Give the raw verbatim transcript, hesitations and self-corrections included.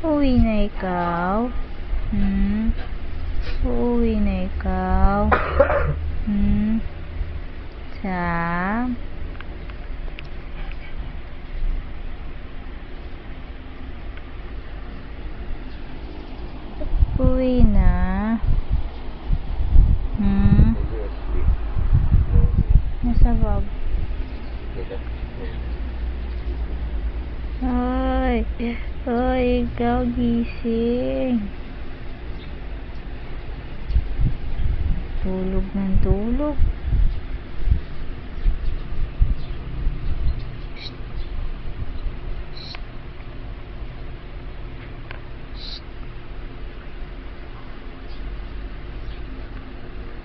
Uuwi na ikaw? Hmm? Uuwi na ikaw? Hmm? Sam? Uwi na? Hmm? Nasa bab? Ay, ay, ikaw gising. Tulog ng tulog.